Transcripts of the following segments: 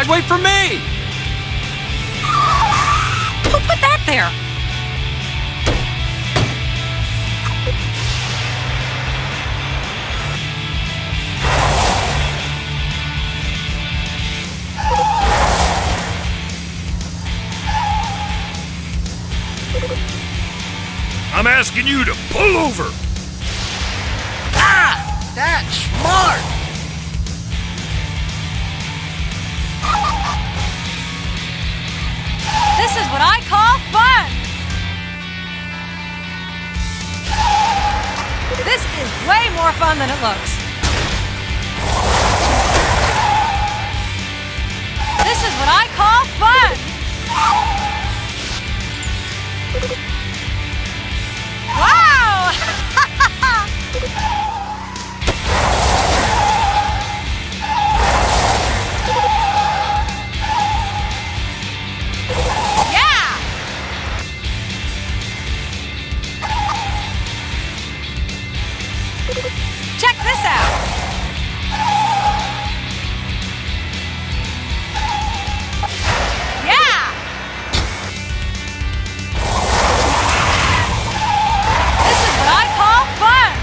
guys wait for me! Who put that there? I'm asking you to pull over. Ah! That's smart! This is what I call fun! This is way more fun than it looks. This is what I call fun! Wow! Yeah! Check this out! Yeah! This is what I call fun!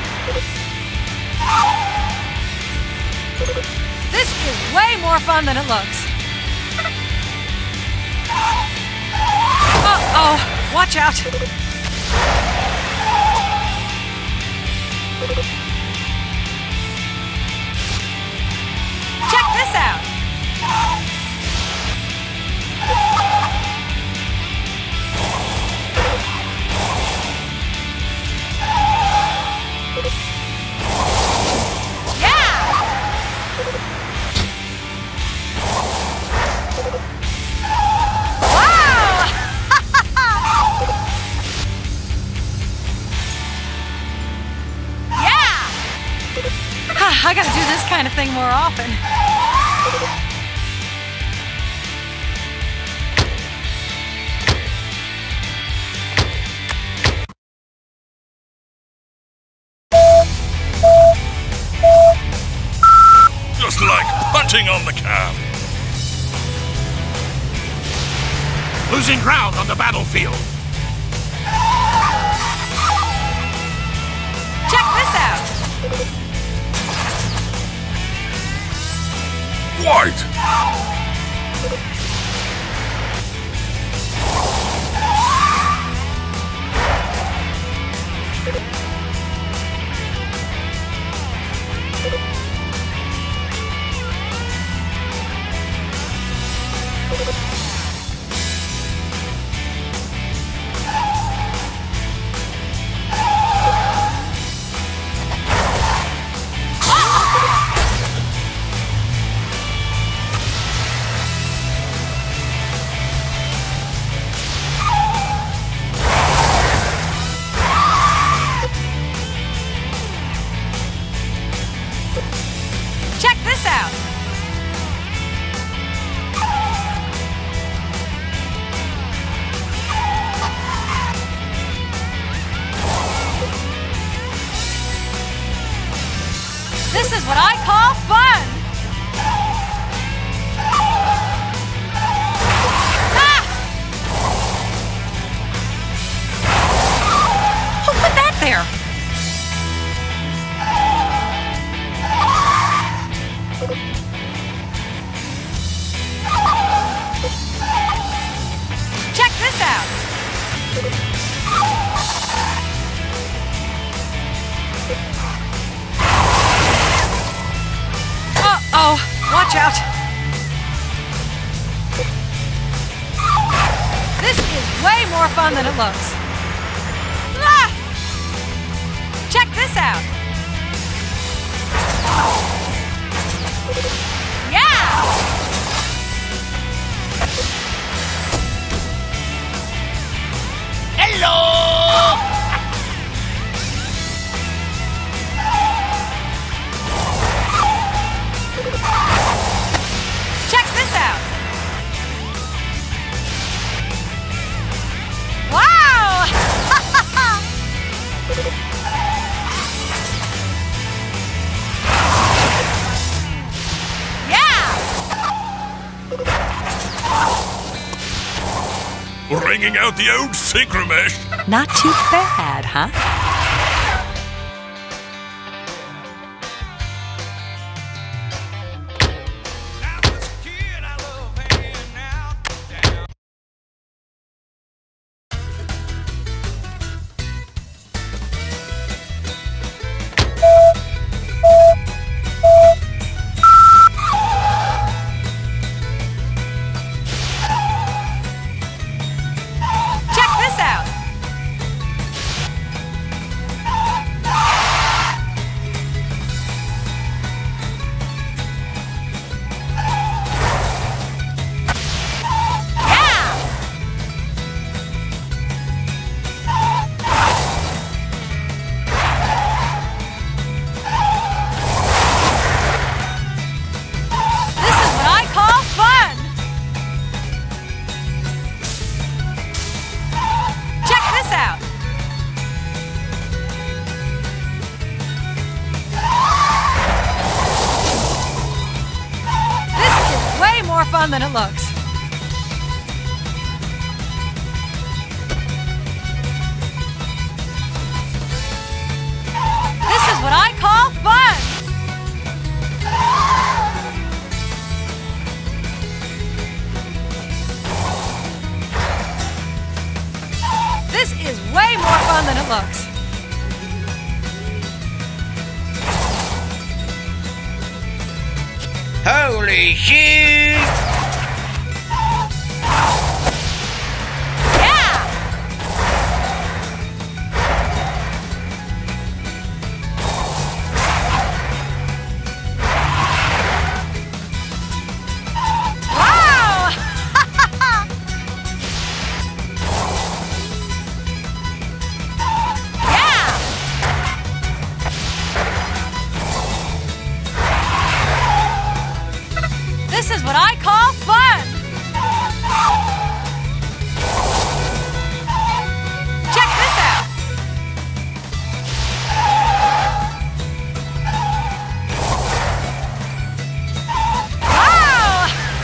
This is way more fun than it looks. Uh-oh, watch out! Check this out! I gotta do this kind of thing more often. Just like punching on the cab. Losing ground on the battlefield. Check this out. White! Check this out. This is what I call fun. Ah! Who put that there? Check this out. Uh-oh, watch out. This is way more fun than it looks. Ah! Check this out. Yeah! Hello! Check this out. Wow! bringing out the old synchromesh. Not too bad, huh? Check this out. More fun than it looks. This is what I call fun. This is way more fun than it looks. Holy shit! This is what I call fun! Check this out! Wow!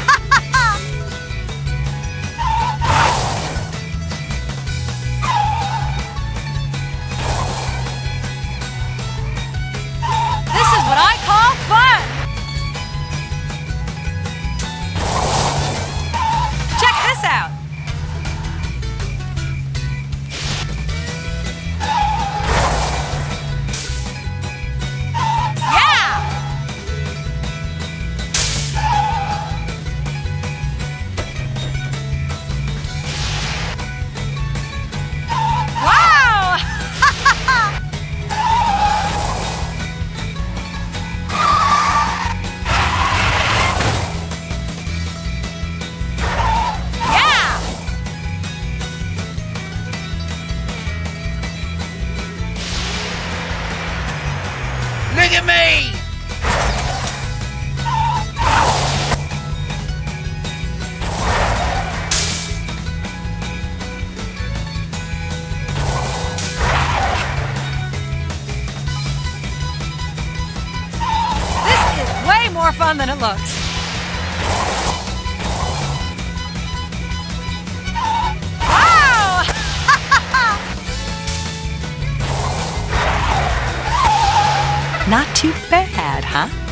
This is what I call fun! Out. Yeah! Wow! Look at me! This is way more fun than it looks. Wow! Not too bad, huh?